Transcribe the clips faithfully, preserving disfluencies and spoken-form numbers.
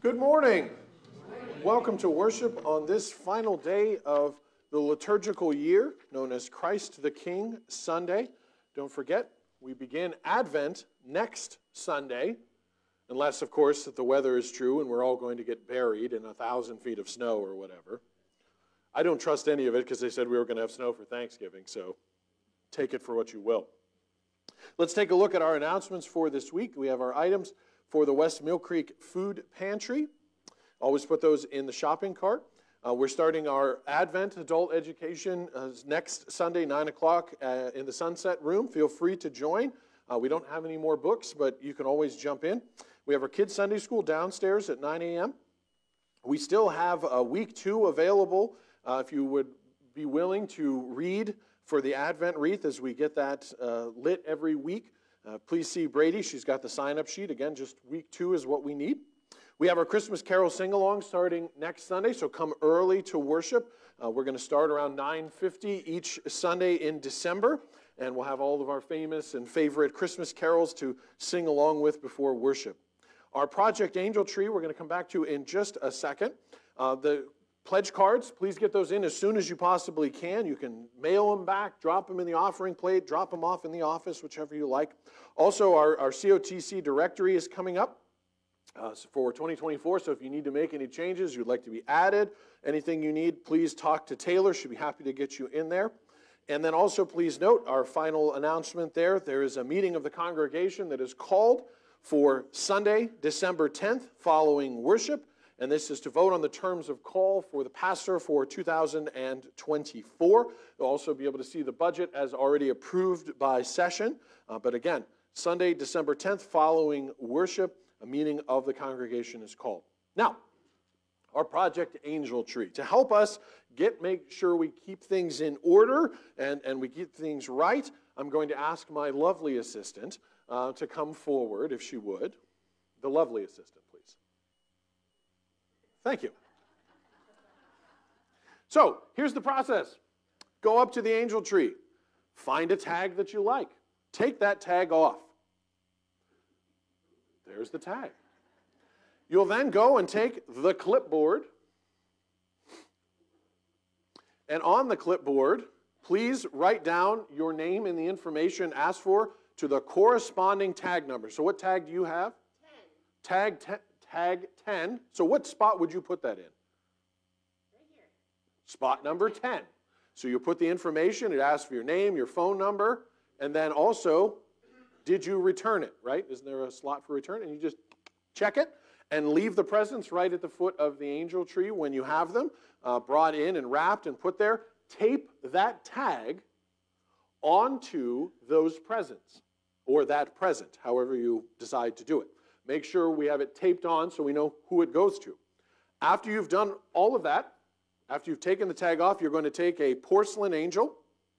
Good morning. Welcome to worship on this final day of the liturgical year, known as Christ the King Sunday. Don't forget, we begin Advent next Sunday, unless, of course, that the weather is true and we're all going to get buried in a thousand feet of snow or whatever. I don't trust any of it because they said we were going to have snow for Thanksgiving, so take it for what you will. Let's take a look at our announcements for this week. We have our items for the West Mill Creek Food Pantry. Always put those in the shopping cart. Uh, we're starting our Advent Adult Education uh, next Sunday, nine o'clock uh, in the Sunset Room. Feel free to join. Uh, we don't have any more books, but you can always jump in. We have our Kids Sunday School downstairs at nine a.m. We still have a week two available uh, if you would be willing to read for the Advent wreath as we get that uh, lit every week. Uh, please see Brady. She's got the sign-up sheet. Again, just week two is what we need. We have our Christmas Carol sing-along starting next Sunday, so come early to worship. Uh, we're going to start around nine fifty each Sunday in December, and we'll have all of our famous and favorite Christmas carols to sing along with before worship. Our Project Angel Tree, we're going to come back to in just a second. Uh, the pledge cards, please get those in as soon as you possibly can. You can mail them back, drop them in the offering plate, drop them off in the office, whichever you like. Also, our, our C O T C directory is coming up uh, for twenty twenty-four, so if you need to make any changes, you'd like to be added, anything you need, please talk to Taylor. She'd be happy to get you in there. And then also, please note our final announcement there. There is a meeting of the congregation that is called for Sunday, December tenth, following worship. And this is to vote on the terms of call for the pastor for two thousand twenty-four. You'll also be able to see the budget as already approved by session. Uh, but again, Sunday, December tenth, following worship, a meeting of the congregation is called. Now, our Project Angel Tree. To help us get make sure we keep things in order and, and we get things right, I'm going to ask my lovely assistant uh, to come forward, if she would. The lovely assistant, please. Thank you. So, here's the process. Go up to the angel tree. Find a tag that you like. Take that tag off. There's the tag. You'll then go and take the clipboard. And on the clipboard, please write down your name and the information asked for to the corresponding tag number. So what tag do you have? ten. Tag ten. Tag ten. So what spot would you put that in? Right here. Spot number ten. So you put the information, it asks for your name, your phone number, and then also, did you return it, right? Isn't there a slot for return? And you just check it and leave the presents right at the foot of the angel tree when you have them, uh, brought in and wrapped and put there. Tape that tag onto those presents, or that present, however you decide to do it. Make sure we have it taped on so we know who it goes to. After you've done all of that, after you've taken the tag off, you're going to take a porcelain angel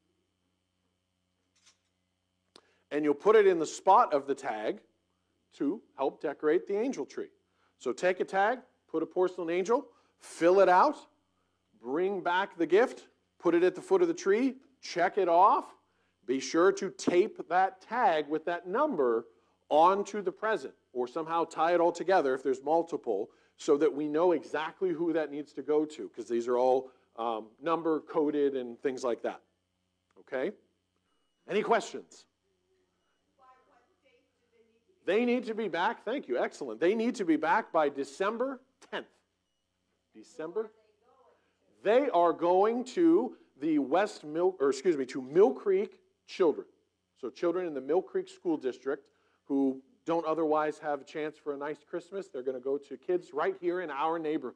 and you'll put it in the spot of the tag to help decorate the angel tree. So take a tag, put a porcelain angel, fill it out, bring back the gift, put it at the foot of the tree, check it off. Be sure to tape that tag with that number onto the present, or somehow tie it all together if there's multiple, so that we know exactly who that needs to go to, because these are all um, number coded and things like that. Okay? Any questions? By what date do they need to be They need to be back. Thank you. Excellent. They need to be back by December tenth. December. They are going to the West Mill, or excuse me, to Mill Creek children. So children in the Mill Creek School District who don't otherwise have a chance for a nice Christmas, they're going to go to kids right here in our neighborhood.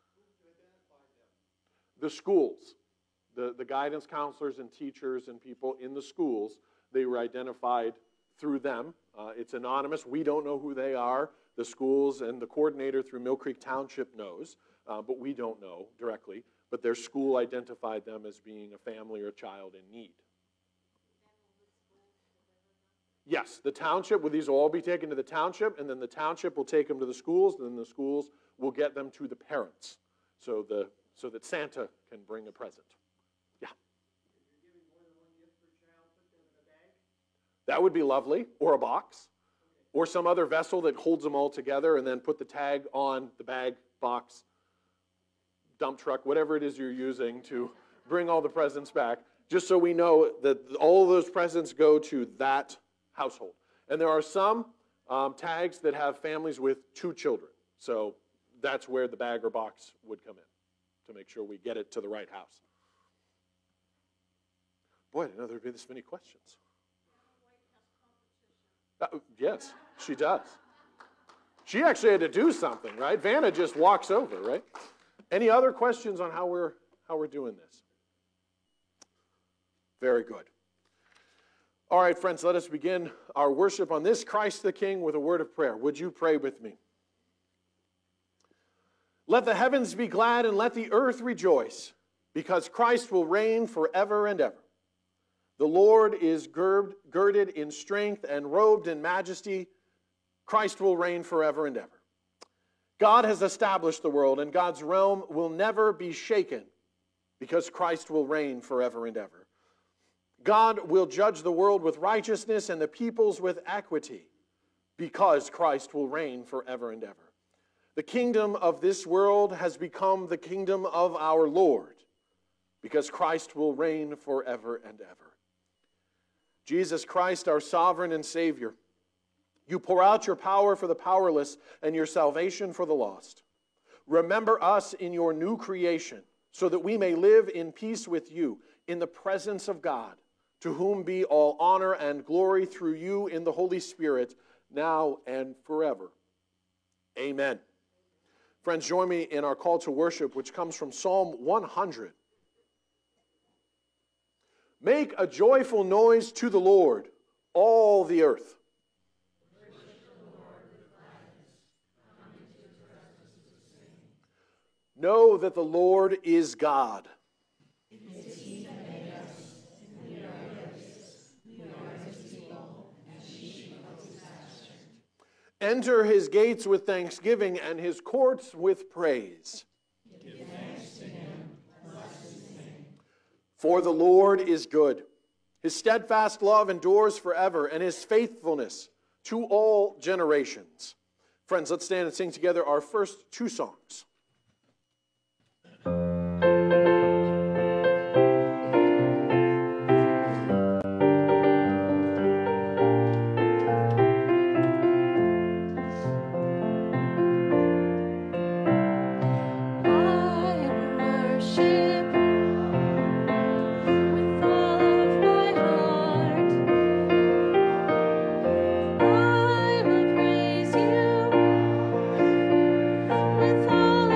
The schools, the, the guidance counselors and teachers and people in the schools, they were identified through them. Uh, it's anonymous. We don't know who they are. The schools and the coordinator through Mill Creek Township knows, uh, but we don't know directly. But their school identified them as being a family or a child in need. Yes, the township, well, these will all be taken to the township, and then the township will take them to the schools, and then the schools will get them to the parents, so the so that Santa can bring a present. Yeah. If you're giving more than one gift per child, put them in a bag? That would be lovely, or a box. or some other vessel that holds them all together, and then put the tag on the bag, box, dump truck, whatever it is you're using to bring all the presents back, just so we know that all of those presents go to that household. And there are some um, tags that have families with two children. So that's where the bag or box would come in, to make sure we get it to the right house. Boy, I didn't know there would be this many questions. Uh, yes, she does. She actually had to do something, right? Vanna just walks over, right? Any other questions on how we're how we're doing this? Very good. All right, friends, let us begin our worship on this Christ the King with a word of prayer. Would you pray with me? Let the heavens be glad and let the earth rejoice, because Christ will reign forever and ever. The Lord is gird, girded in strength and robed in majesty. Christ will reign forever and ever. God has established the world, and God's realm will never be shaken, because Christ will reign forever and ever. God will judge the world with righteousness and the peoples with equity, because Christ will reign forever and ever. The kingdom of this world has become the kingdom of our Lord, because Christ will reign forever and ever. Jesus Christ, our sovereign and Savior, you pour out your power for the powerless and your salvation for the lost. Remember us in your new creation, so that we may live in peace with you in the presence of God, to whom be all honor and glory through you in the Holy Spirit, now and forever. Amen. Friends, join me in our call to worship, which comes from Psalm one hundred. Make a joyful noise to the Lord, all the earth. Know that the Lord is God. Enter his gates with thanksgiving and his courts with praise. Give thanks to him, bless his name. For the Lord is good. His steadfast love endures forever, and his faithfulness to all generations. Friends, let's stand and sing together our first two songs. With all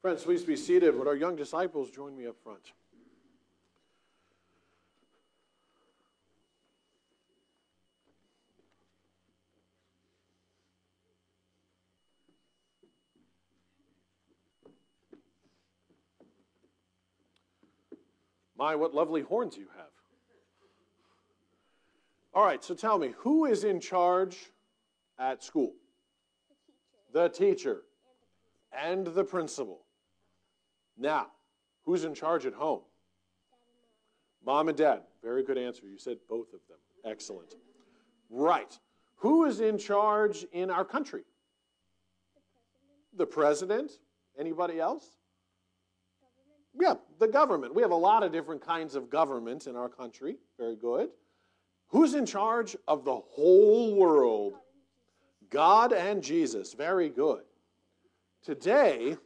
Friends, please be seated. Would our young disciples join me up front? My, what lovely horns you have. All right, so tell me, who is in charge at school? The teacher. The teacher. And the principal. Now, who's in charge at home? Mom and Dad. Very good answer. You said both of them. Excellent. Right. Who is in charge in our country? The president. The president. Anybody else? Yeah, the government. We have a lot of different kinds of government in our country. Very good. Who's in charge of the whole world? God and Jesus. Very good. Today,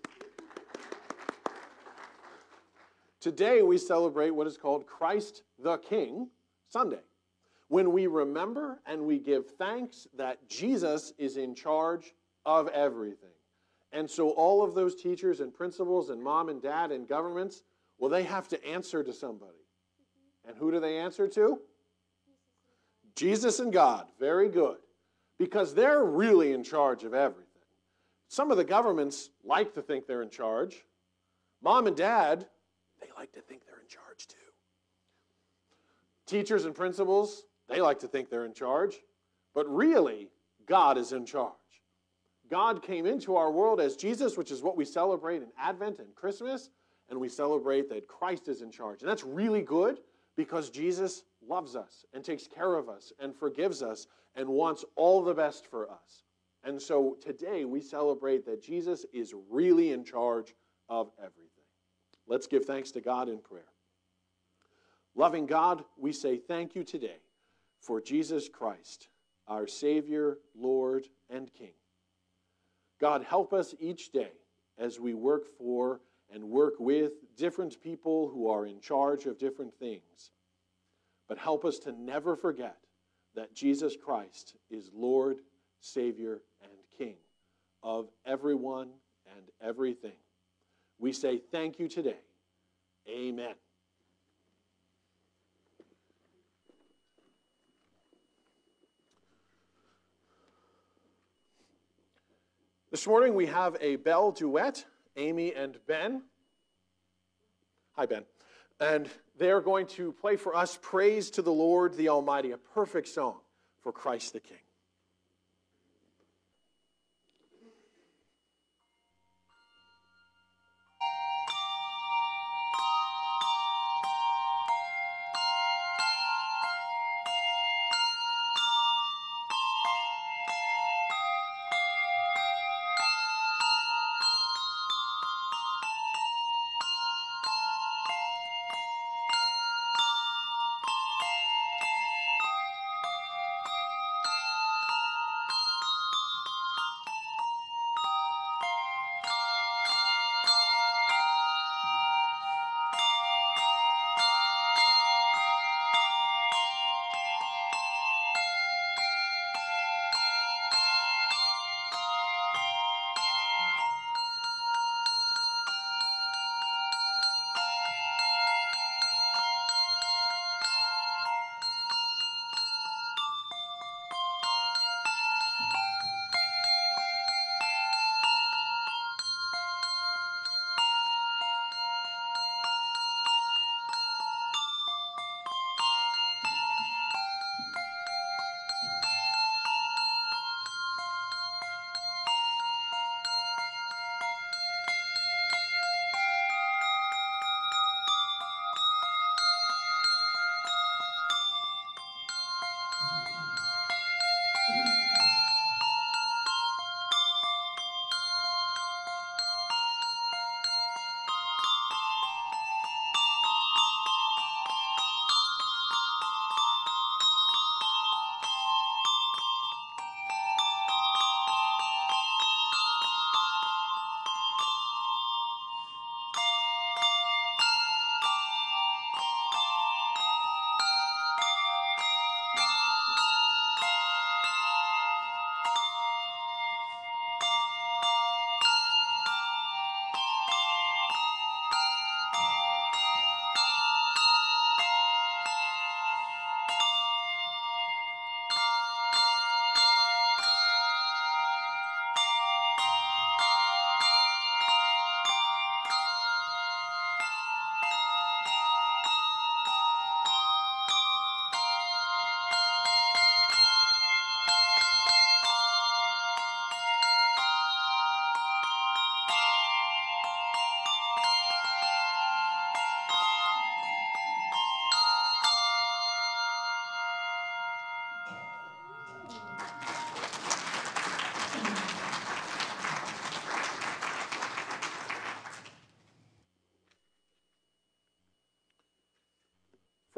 today we celebrate what is called Christ the King Sunday, when we remember and we give thanks that Jesus is in charge of everything. And so all of those teachers and principals and mom and dad and governments, well, they have to answer to somebody. And who do they answer to? Jesus and God. Very good. Because they're really in charge of everything. Some of the governments like to think they're in charge. Mom and dad, they like to think they're in charge too. Teachers and principals, they like to think they're in charge. But really, God is in charge. God came into our world as Jesus, which is what we celebrate in Advent and Christmas, and we celebrate that Christ is in charge. And that's really good because Jesus loves us and takes care of us and forgives us and wants all the best for us. And so today we celebrate that Jesus is really in charge of everything. Let's give thanks to God in prayer. Loving God, we say thank you today for Jesus Christ, our Savior, Lord, and King. God, help us each day as we work for and work with different people who are in charge of different things. But help us to never forget that Jesus Christ is Lord, Savior, and King of everyone and everything. We say thank you today. Amen. This morning we have a bell duet, Amy and Ben. Hi, Ben. And they're going to play for us Praise to the Lord the Almighty, a perfect song for Christ the King.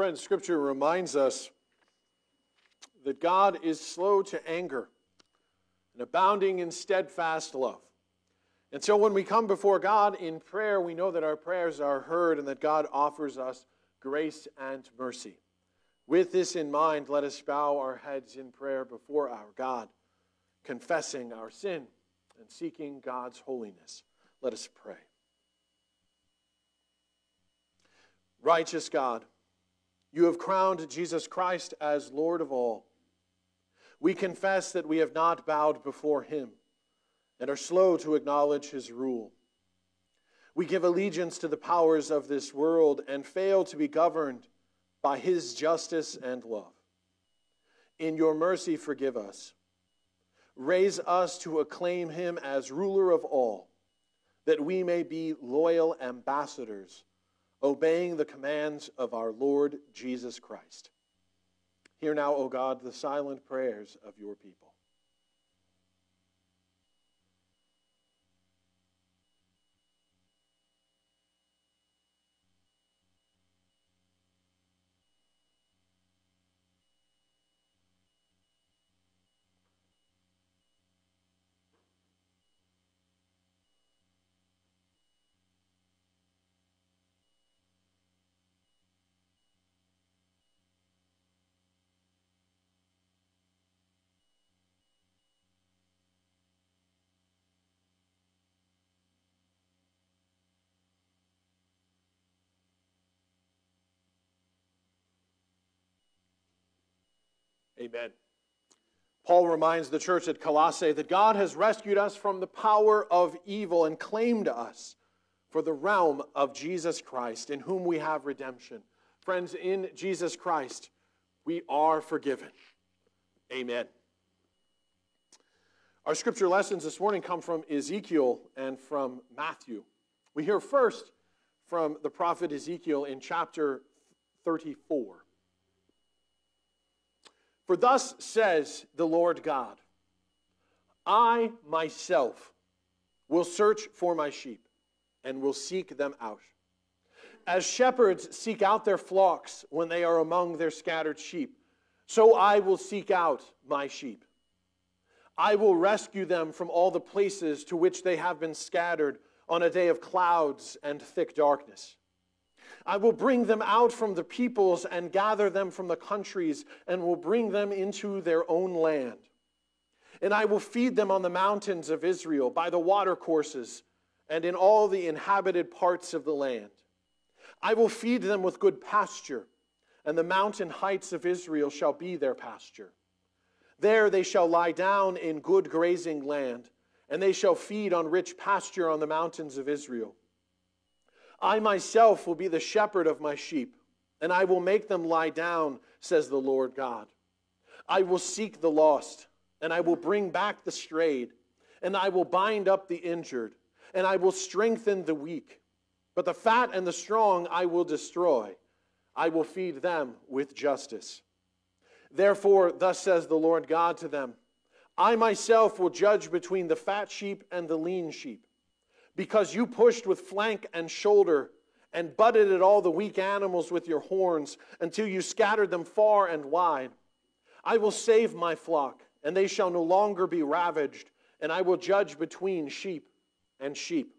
Friends, Scripture reminds us that God is slow to anger and abounding in steadfast love. And so when we come before God in prayer, we know that our prayers are heard and that God offers us grace and mercy. With this in mind, let us bow our heads in prayer before our God, confessing our sin and seeking God's holiness. Let us pray. Righteous God, you have crowned Jesus Christ as Lord of all. We confess that we have not bowed before him and are slow to acknowledge his rule. We give allegiance to the powers of this world and fail to be governed by his justice and love. In your mercy, forgive us. Raise us to acclaim him as ruler of all, that we may be loyal ambassadors, obeying the commands of our Lord Jesus Christ. Hear now, O God, the silent prayers of your people. Amen. Paul reminds the church at Colossae that God has rescued us from the power of evil and claimed us for the realm of Jesus Christ, in whom we have redemption. Friends, in Jesus Christ, we are forgiven. Amen. Our scripture lessons this morning come from Ezekiel and from Matthew. We hear first from the prophet Ezekiel in chapter thirty-four. For thus says the Lord God, I myself will search for my sheep and will seek them out. As shepherds seek out their flocks when they are among their scattered sheep, so I will seek out my sheep. I will rescue them from all the places to which they have been scattered on a day of clouds and thick darkness. I will bring them out from the peoples and gather them from the countries and will bring them into their own land. And I will feed them on the mountains of Israel, by the watercourses, and in all the inhabited parts of the land. I will feed them with good pasture, and the mountain heights of Israel shall be their pasture. There they shall lie down in good grazing land, and they shall feed on rich pasture on the mountains of Israel. I myself will be the shepherd of my sheep, and I will make them lie down, says the Lord God. I will seek the lost, and I will bring back the strayed, and I will bind up the injured, and I will strengthen the weak. But the fat and the strong I will destroy. I will feed them with justice. Therefore, thus says the Lord God to them, I myself will judge between the fat sheep and the lean sheep. Because you pushed with flank and shoulder and butted at all the weak animals with your horns until you scattered them far and wide. I will save my flock, and they shall no longer be ravaged, and I will judge between sheep and sheep.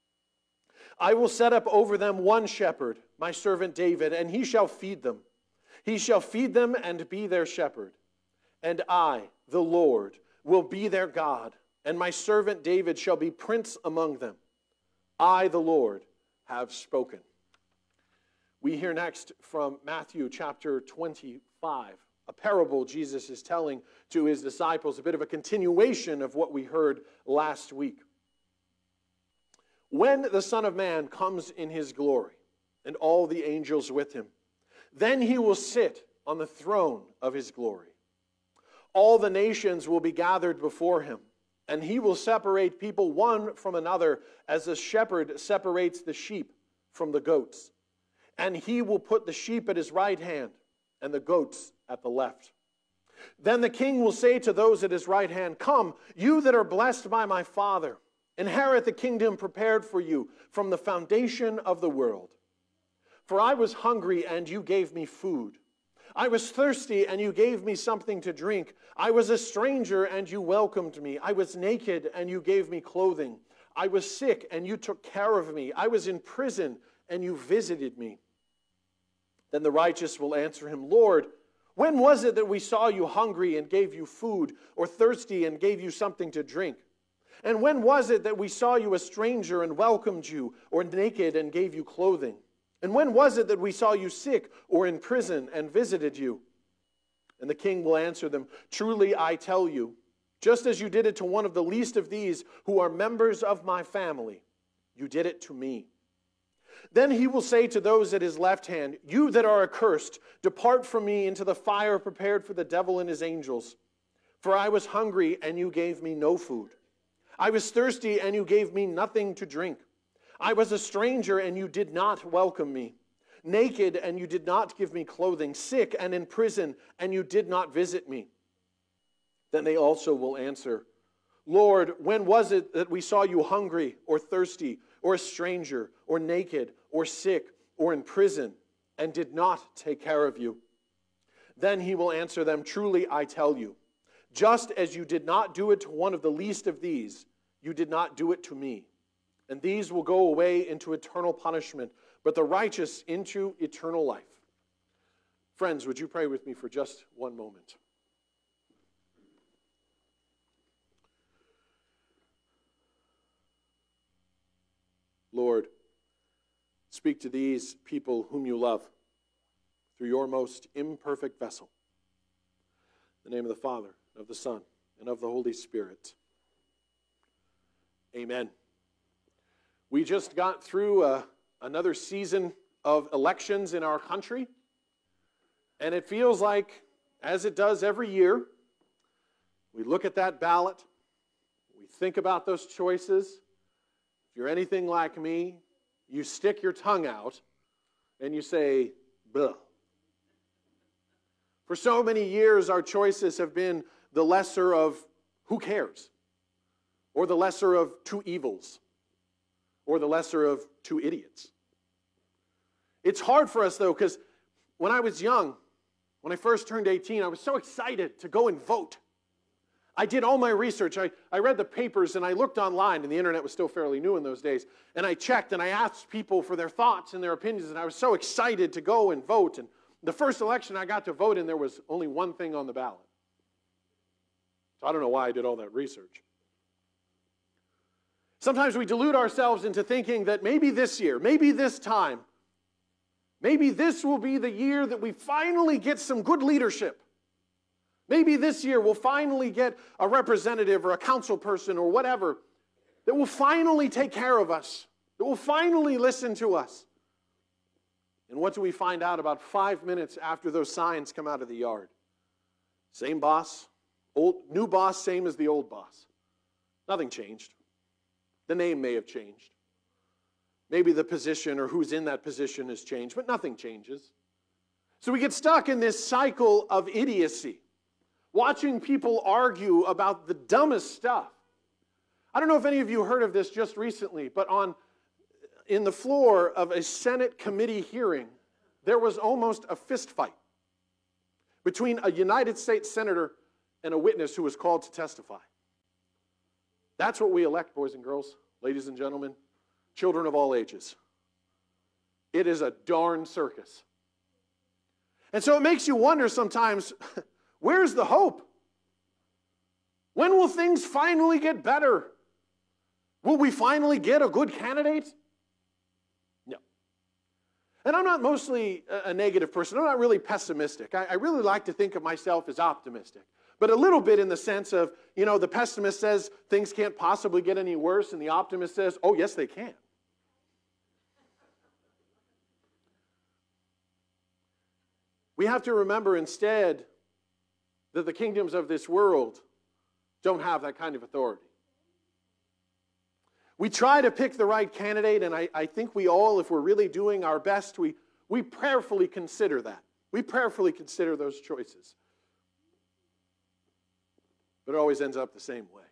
I will set up over them one shepherd, my servant David, and he shall feed them. He shall feed them and be their shepherd. And I, the Lord, will be their God, and my servant David shall be prince among them. I, the Lord, have spoken. We hear next from Matthew chapter twenty-five, a parable Jesus is telling to his disciples, a bit of a continuation of what we heard last week. When the Son of Man comes in his glory, and all the angels with him, then he will sit on the throne of his glory. All the nations will be gathered before him, and he will separate people one from another as a shepherd separates the sheep from the goats. And he will put the sheep at his right hand and the goats at the left. Then the king will say to those at his right hand, Come, you that are blessed by my Father, inherit the kingdom prepared for you from the foundation of the world. For I was hungry, and you gave me food. I was thirsty, and you gave me something to drink. I was a stranger, and you welcomed me. I was naked, and you gave me clothing. I was sick, and you took care of me. I was in prison, and you visited me. Then the righteous will answer him, Lord, when was it that we saw you hungry and gave you food, or thirsty and gave you something to drink? And when was it that we saw you a stranger and welcomed you, or naked and gave you clothing? And when was it that we saw you sick or in prison and visited you? And the king will answer them, Truly I tell you, just as you did it to one of the least of these who are members of my family, you did it to me. Then he will say to those at his left hand, You that are accursed, depart from me into the fire prepared for the devil and his angels. For I was hungry, and you gave me no food. I was thirsty, and you gave me nothing to drink. I was a stranger, and you did not welcome me. Naked, and you did not give me clothing. Sick and in prison, and you did not visit me. Then they also will answer, Lord, when was it that we saw you hungry or thirsty or a stranger or naked or sick or in prison and did not take care of you? Then he will answer them, Truly I tell you, just as you did not do it to one of the least of these, you did not do it to me. And these will go away into eternal punishment, but the righteous into eternal life. Friends, would you pray with me for just one moment? Lord, speak to these people whom you love through your most imperfect vessel. In the name of the Father, and of the Son, and of the Holy Spirit. Amen. We just got through uh, another season of elections in our country, and it feels like, as it does every year, we look at that ballot, we think about those choices. If you're anything like me, you stick your tongue out and you say, bleh. For so many years, our choices have been the lesser of who cares, or the lesser of two evils, or the lesser of two idiots. It's hard for us, though, because when I was young, when I first turned eighteen, I was so excited to go and vote. I did all my research. I, I read the papers, and I looked online, and the internet was still fairly new in those days, and I checked, and I asked people for their thoughts and their opinions, and I was so excited to go and vote. And the first election I got to vote in, there was only one thing on the ballot. So I don't know why I did all that research. Sometimes we delude ourselves into thinking that maybe this year, maybe this time, maybe this will be the year that we finally get some good leadership. Maybe this year we'll finally get a representative or a council person or whatever that will finally take care of us, that will finally listen to us. And what do we find out about five minutes after those signs come out of the yard? Same boss, old, new boss, same as the old boss. Nothing changed. The name may have changed. Maybe the position or who's in that position has changed, but nothing changes. So we get stuck in this cycle of idiocy, watching people argue about the dumbest stuff. I don't know if any of you heard of this just recently, but on in the floor of a Senate committee hearing, there was almost a fist fight between a United States senator and a witness who was called to testify. That's what we elect, boys and girls, ladies and gentlemen, children of all ages. It is a darn circus. And so it makes you wonder sometimes, where's the hope? When will things finally get better? Will we finally get a good candidate? No. And I'm not mostly a negative person. I'm not really pessimistic. I, I really like to think of myself as optimistic. But a little bit in the sense of, you know, the pessimist says things can't possibly get any worse, and the optimist says, oh, yes, they can. We have to remember instead that the kingdoms of this world don't have that kind of authority. We try to pick the right candidate, and I, I think we all, if we're really doing our best, we, we prayerfully consider that. We prayerfully consider those choices. But it always ends up the same way.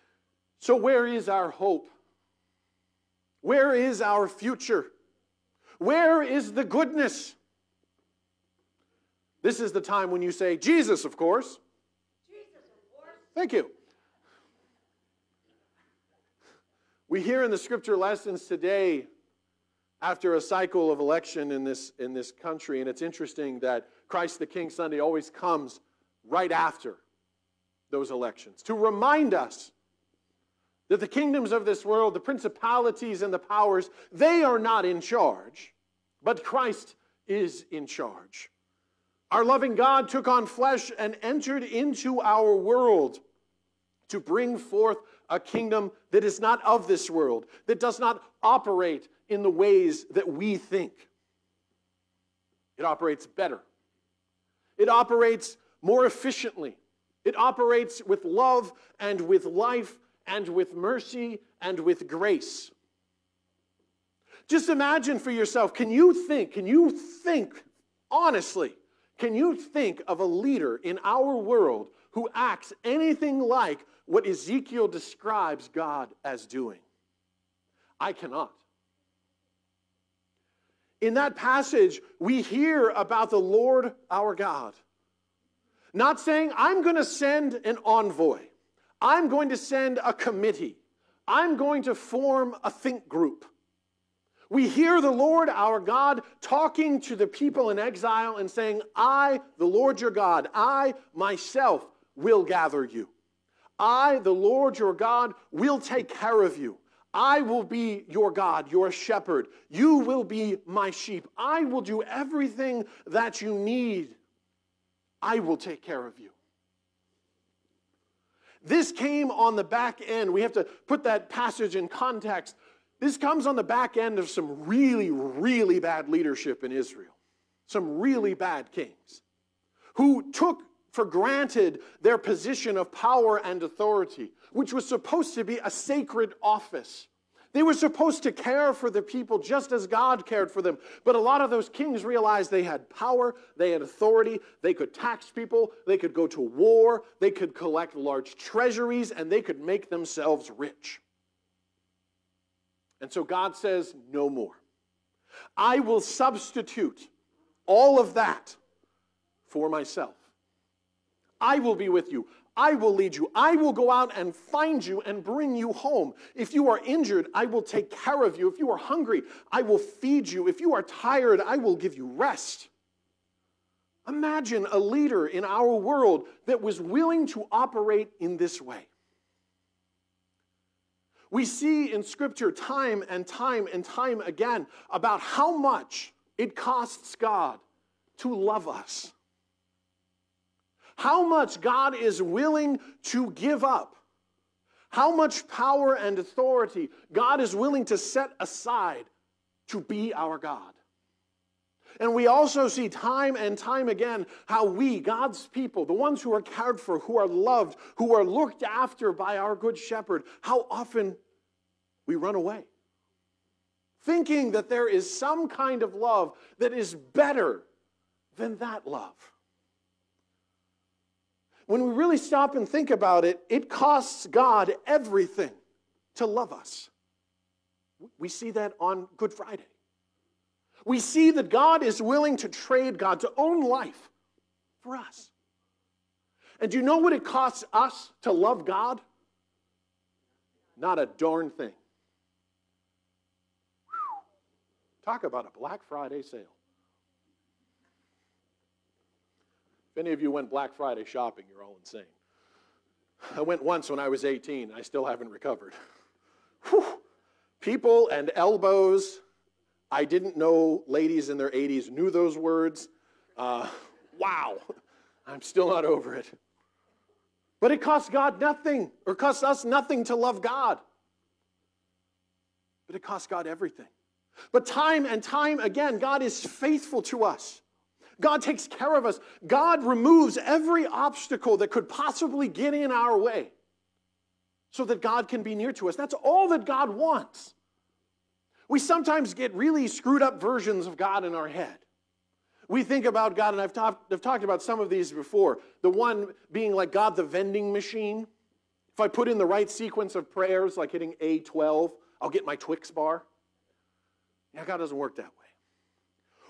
So where is our hope? Where is our future? Where is the goodness? This is the time when you say, Jesus, of course. Jesus, of course. Thank you. We hear in the scripture lessons today, after a cycle of election in this, in this country, and it's interesting that Christ the King Sunday always comes right after those elections to remind us that the kingdoms of this world, the principalities and the powers, they are not in charge, but Christ is in charge. Our loving God took on flesh and entered into our world to bring forth a kingdom that is not of this world, that does not operate in the ways that we think. It operates better. It operates more efficiently. It operates with love and with life and with mercy and with grace. Just imagine for yourself, can you think, can you think honestly, can you think of a leader in our world who acts anything like what Ezekiel describes God as doing? I cannot. In that passage, we hear about the Lord our God. Not saying, I'm going to send an envoy. I'm going to send a committee. I'm going to form a think group. We hear the Lord our God talking to the people in exile and saying, I, the Lord your God, I myself will gather you. I, the Lord your God, will take care of you. I will be your God, your shepherd. You will be my sheep. I will do everything that you need. I will take care of you. This came on the back end. We have to put that passage in context. This comes on the back end of some really, really bad leadership in Israel. Some really bad kings who took for granted their position of power and authority, which was supposed to be a sacred office. They were supposed to care for the people just as God cared for them. But a lot of those kings realized they had power, they had authority, they could tax people, they could go to war, they could collect large treasuries, and they could make themselves rich. And so God says, no more. I will substitute all of that for myself. I will be with you. I will lead you. I will go out and find you and bring you home. If you are injured, I will take care of you. If you are hungry, I will feed you. If you are tired, I will give you rest. Imagine a leader in our world that was willing to operate in this way. We see in Scripture time and time and time again about how much it costs God to love us. How much God is willing to give up. How much power and authority God is willing to set aside to be our God. And we also see time and time again how we, God's people, the ones who are cared for, who are loved, who are looked after by our good shepherd, how often we run away, thinking that there is some kind of love that is better than that love. When we really stop and think about it, it costs God everything to love us. We see that on Good Friday. We see that God is willing to trade God's own life for us. And do you know what it costs us to love God? Not a darn thing. Talk about a Black Friday sale. If any of you went Black Friday shopping, you're all insane. I went once when I was eighteen. I still haven't recovered. Whew. People and elbows. I didn't know ladies in their eighties knew those words. Uh, wow. I'm still not over it. But it costs God nothing, or costs us nothing to love God. But it costs God everything. But time and time again, God is faithful to us. God takes care of us. God removes every obstacle that could possibly get in our way so that God can be near to us. That's all that God wants. We sometimes get really screwed up versions of God in our head. We think about God, and I've talked, I've talked about some of these before. The one being like God the vending machine. If I put in the right sequence of prayers, like hitting A twelve, I'll get my Twix bar. Yeah, God doesn't work that way.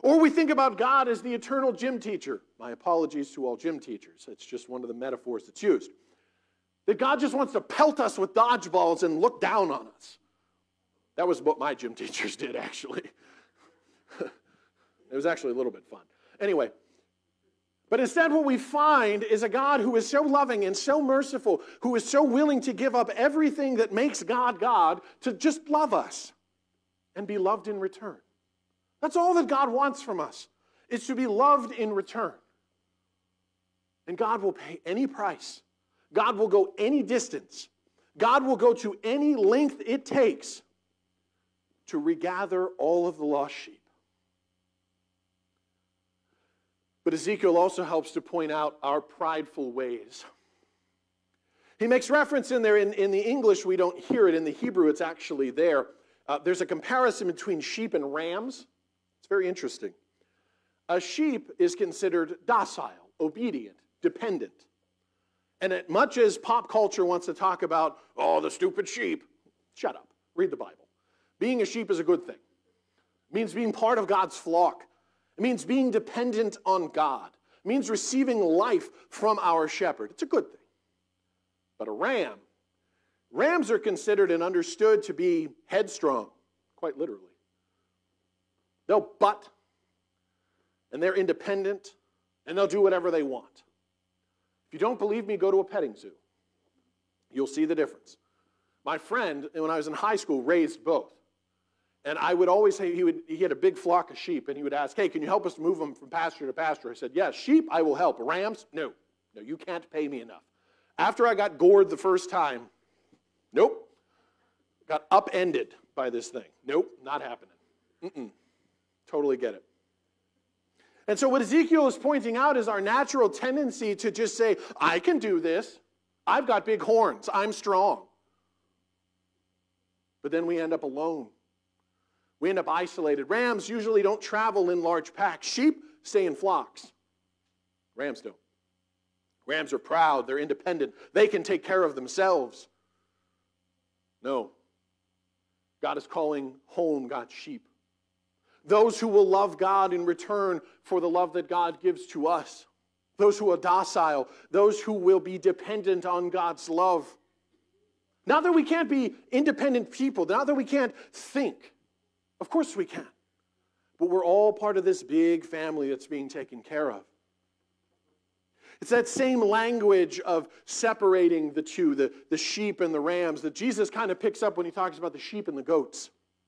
Or we think about God as the eternal gym teacher. My apologies to all gym teachers. It's just one of the metaphors that's used. That God just wants to pelt us with dodgeballs and look down on us. That was what my gym teachers did, actually. It was actually a little bit fun. Anyway, but instead what we find is a God who is so loving and so merciful, who is so willing to give up everything that makes God God to just love us and be loved in return. That's all that God wants from us, is to be loved in return. And God will pay any price. God will go any distance. God will go to any length it takes to regather all of the lost sheep. But Ezekiel also helps to point out our prideful ways. He makes reference in there, in, in the English we don't hear it, in the Hebrew it's actually there. Uh, there's a comparison between sheep and rams. It's very interesting. A sheep is considered docile, obedient, dependent. And as much as pop culture wants to talk about, oh, the stupid sheep, shut up, read the Bible. Being a sheep is a good thing. It means being part of God's flock. It means being dependent on God. It means receiving life from our shepherd. It's a good thing. But a ram, rams are considered and understood to be headstrong, quite literally. They'll butt, and they're independent, and they'll do whatever they want. If you don't believe me, go to a petting zoo. You'll see the difference. My friend, when I was in high school, raised both. And I would always say, he would he had a big flock of sheep, and he would ask, hey, can you help us move them from pasture to pasture? I said, yes, sheep, I will help. Rams, no. No, you can't pay me enough. After I got gored the first time, nope. Got upended by this thing. Nope, not happening. Mm-mm. Totally get it. And so what Ezekiel is pointing out is our natural tendency to just say, I can do this. I've got big horns. I'm strong. But then we end up alone. We end up isolated. Rams usually don't travel in large packs. Sheep stay in flocks. Rams don't. Rams are proud. They're independent. They can take care of themselves. No. God is calling home God's sheep. Those who will love God in return for the love that God gives to us. Those who are docile. Those who will be dependent on God's love. Not that we can't be independent people. Not that we can't think. Of course we can. But we're all part of this big family that's being taken care of. It's that same language of separating the two, the, the sheep and the rams, that Jesus kind of picks up when he talks about the sheep and the goats.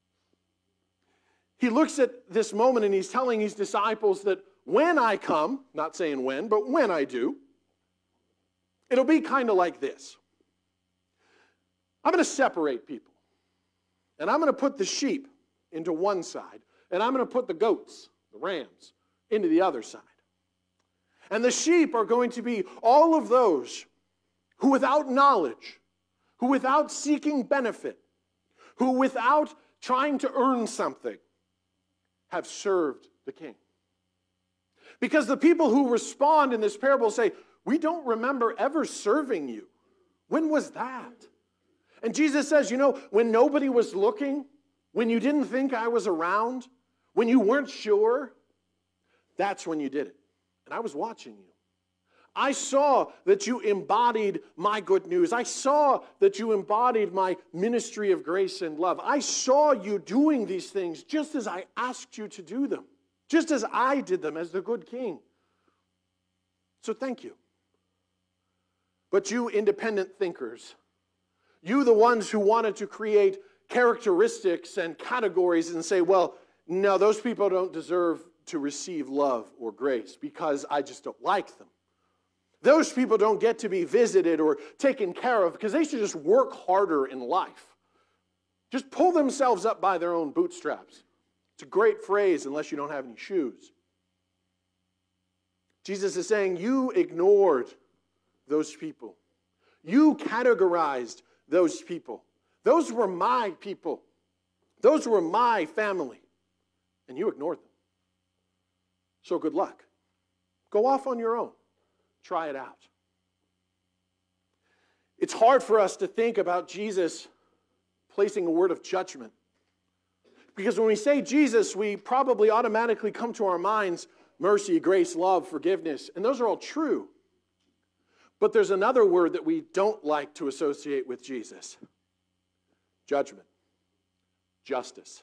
He looks at this moment and he's telling his disciples that when I come, not saying when, but when I do, it'll be kind of like this. I'm going to separate people. And I'm going to put the sheep into one side, and I'm going to put the goats, the rams, into the other side. And the sheep are going to be all of those who without knowledge, who without seeking benefit, who without trying to earn something, have served the king. Because the people who respond in this parable say, we don't remember ever serving you. When was that? And Jesus says, you know, when nobody was looking, when you didn't think I was around, when you weren't sure, that's when you did it. And I was watching you. I saw that you embodied my good news. I saw that you embodied my ministry of grace and love. I saw you doing these things just as I asked you to do them, just as I did them as the good king. So thank you. But you independent thinkers, you the ones who wanted to create characteristics and categories and say, well, no, those people don't deserve to receive love or grace because I just don't like them. Those people don't get to be visited or taken care of because they should just work harder in life. Just pull themselves up by their own bootstraps. It's a great phrase unless you don't have any shoes. Jesus is saying you ignored those people. You categorized those people. Those were my people. Those were my family. And you ignored them. So good luck. Go off on your own. Try it out. It's hard for us to think about Jesus placing a word of judgment, Because when we say Jesus, we probably automatically come to our minds mercy, grace, love, forgiveness, and those are all true. But there's another word that we don't like to associate with Jesus. Judgment. Justice.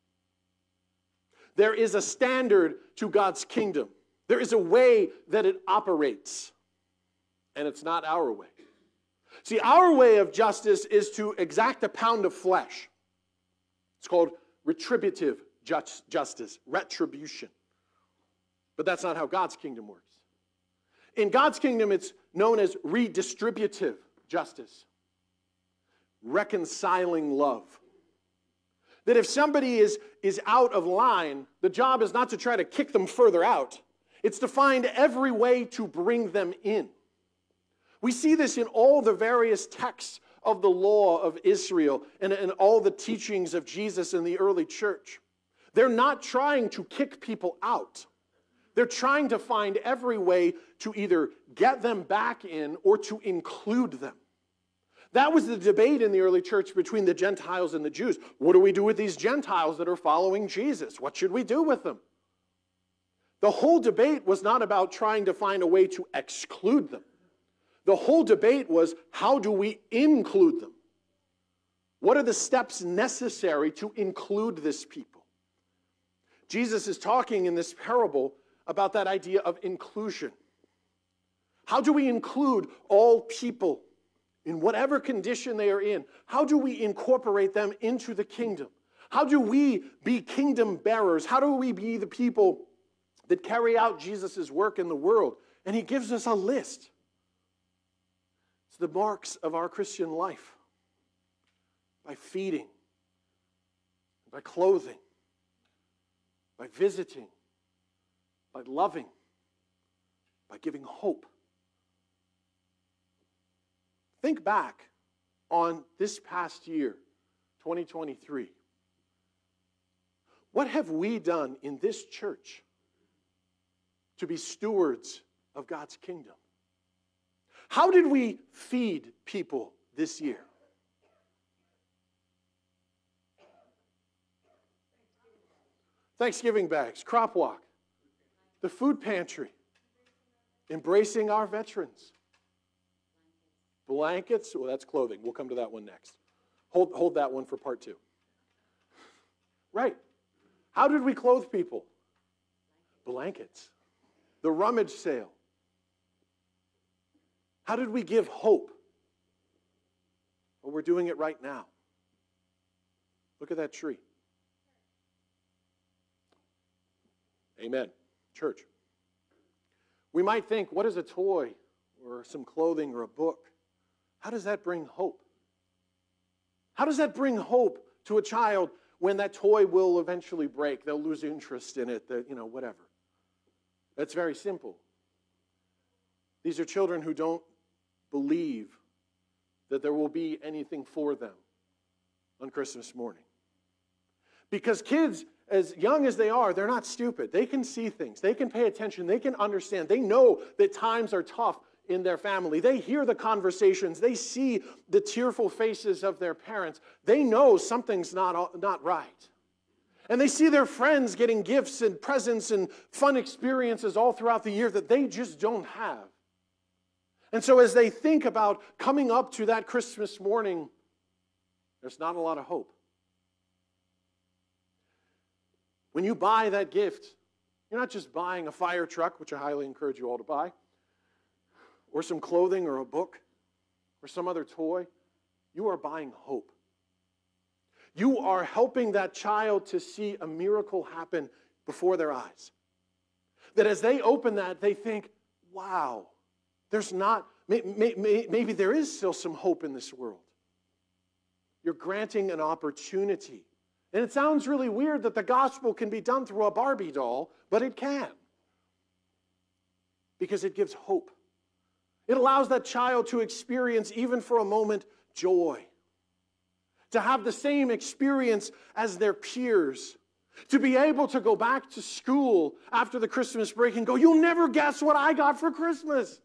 There is a standard to God's kingdom. There is a way that it operates. And it's not our way. See, our way of justice is to exact a pound of flesh. It's called retributive justice, retribution. But that's not how God's kingdom works. In God's kingdom, it's known as redistributive justice, reconciling love. That if somebody is, is out of line, the job is not to try to kick them further out. It's to find every way to bring them in. We see this in all the various texts of the law of Israel and, and all the teachings of Jesus in the early church. They're not trying to kick people out. They're trying to find every way to either get them back in or to include them. That was the debate in the early church between the Gentiles and the Jews. What do we do with these Gentiles that are following Jesus? What should we do with them? The whole debate was not about trying to find a way to exclude them. The whole debate was, how do we include them? What are the steps necessary to include this people? Jesus is talking in this parable about that idea of inclusion. How do we include all people in whatever condition they are in? How do we incorporate them into the kingdom? How do we be kingdom bearers? How do we be the people that carry out Jesus' work in the world? And he gives us a list. It's the marks of our Christian life. By feeding, by clothing, by visiting, by loving, by giving hope. Think back on this past year, twenty twenty-three. What have we done in this church to be stewards of God's kingdom? How did we feed people this year? Thanksgiving bags, crop walk, the food pantry, embracing our veterans. Blankets, well, that's clothing. We'll come to that one next. Hold, hold that one for part two. Right. How did we clothe people? Blankets. The rummage sale. How did we give hope? Well, we're doing it right now. Look at that tree. Amen. Church. We might think, what is a toy or some clothing or a book? How does that bring hope? How does that bring hope to a child when that toy will eventually break? They'll lose interest in it, that, you know, whatever. That's very simple. These are children who don't believe that there will be anything for them on Christmas morning. Because kids, as young as they are, they're not stupid. They can see things. They can pay attention. They can understand. They know that times are tough in their family. They hear the conversations. They see the tearful faces of their parents. They know something's not, not right. And they see their friends getting gifts and presents and fun experiences all throughout the year that they just don't have. And so as they think about coming up to that Christmas morning, there's not a lot of hope. When you buy that gift, you're not just buying a fire truck, which I highly encourage you all to buy, or some clothing or a book or some other toy. You are buying hope. You are helping that child to see a miracle happen before their eyes. That as they open that, they think, wow, there's not, may, may, may, maybe there is still some hope in this world. You're granting an opportunity. And it sounds really weird that the gospel can be done through a Barbie doll, but it can. Because it gives hope. It allows that child to experience, even for a moment, joy. To have the same experience as their peers. To be able to go back to school after the Christmas break and go, you'll never guess what I got for Christmas.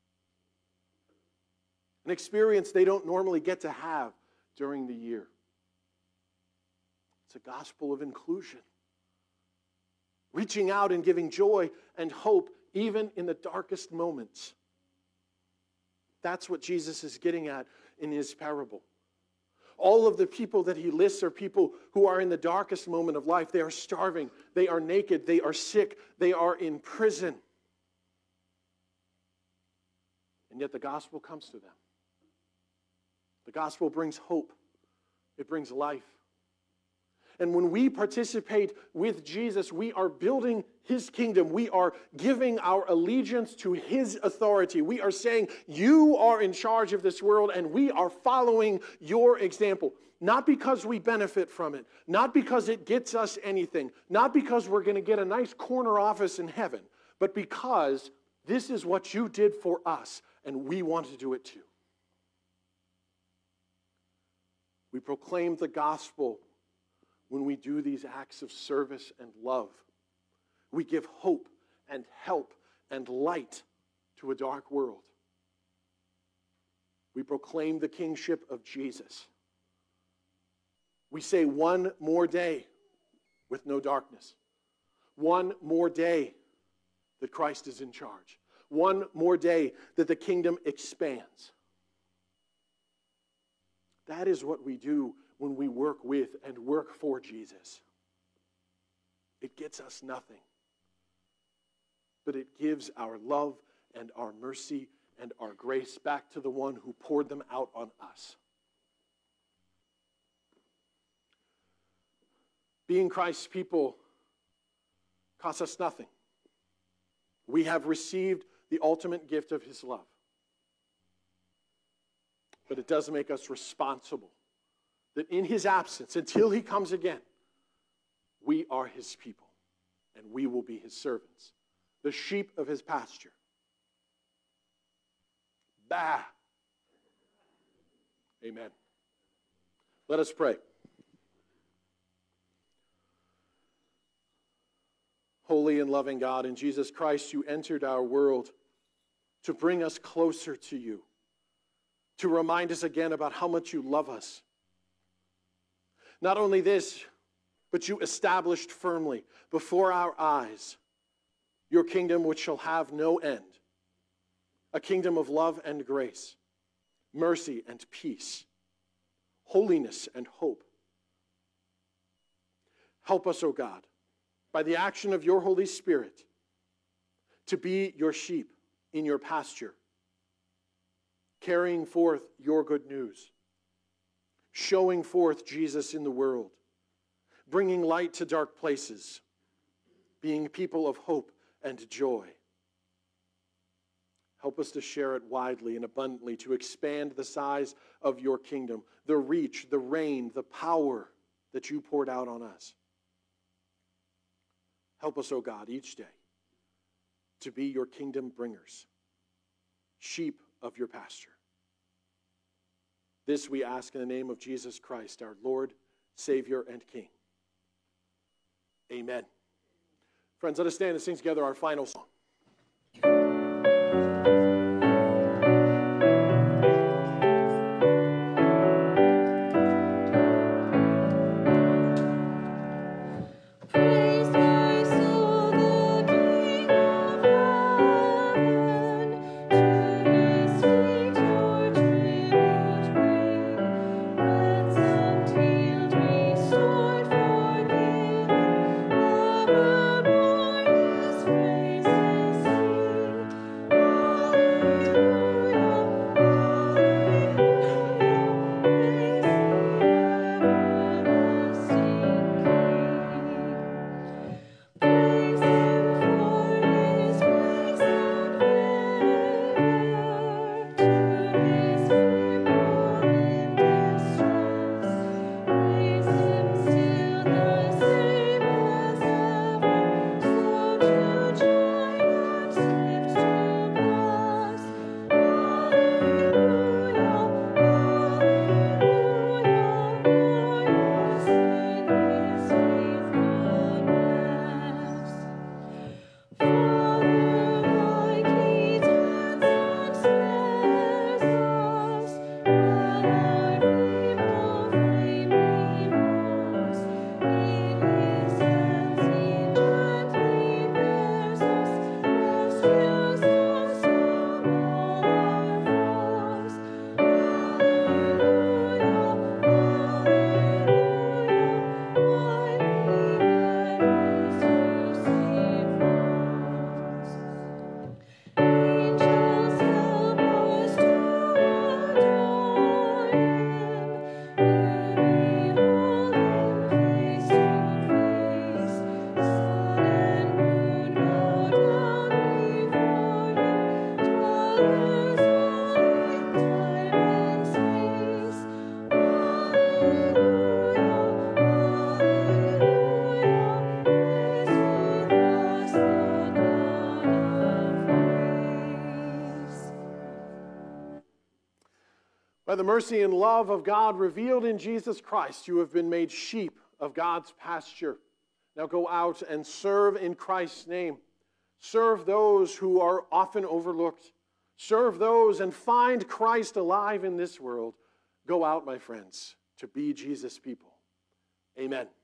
An experience they don't normally get to have during the year. It's a gospel of inclusion. Reaching out and giving joy and hope even in the darkest moments. That's what Jesus is getting at in his parable. All of the people that he lists are people who are in the darkest moment of life. They are starving. They are naked. They are sick. They are in prison. And yet the gospel comes to them. The gospel brings hope. It brings life. And when we participate with Jesus, we are building his kingdom. We are giving our allegiance to his authority. We are saying, you are in charge of this world, and we are following your example. Not because we benefit from it, not because it gets us anything, not because we're going to get a nice corner office in heaven, but because this is what you did for us, and we want to do it too. We proclaim the gospel when we do these acts of service and love. We give hope and help and light to a dark world. We proclaim the kingship of Jesus. We say one more day with no darkness. One more day that Christ is in charge. One more day that the kingdom expands. That is what we do when we work with and work for Jesus. It gets us nothing, but it gives our love and our mercy and our grace back to the one who poured them out on us. Being Christ's people costs us nothing. We have received the ultimate gift of his love, but it does make us responsible. That in his absence, until he comes again, we are his people, and we will be his servants, the sheep of his pasture. Bah! Amen. Let us pray. Holy and loving God, in Jesus Christ, you entered our world to bring us closer to you, to remind us again about how much you love us. Not only this, but you established firmly before our eyes your kingdom which shall have no end, a kingdom of love and grace, mercy and peace, holiness and hope. Help us, O God, by the action of your Holy Spirit, to be your sheep in your pasture, carrying forth your good news, showing forth Jesus in the world, bringing light to dark places, being people of hope and joy. Help us to share it widely and abundantly, to expand the size of your kingdom, the reach, the reign, the power that you poured out on us. Help us, O God, each day to be your kingdom bringers, sheep of your pasture. This we ask in the name of Jesus Christ, our Lord, Savior, and King. Amen. Friends, let us stand and sing together our final song. Praise By the mercy and love of God revealed in Jesus Christ, you have been made sheep of God's pasture. Now go out and serve in Christ's name. Serve those who are often overlooked. Serve those and find Christ alive in this world. Go out, my friends, to be Jesus' people. Amen.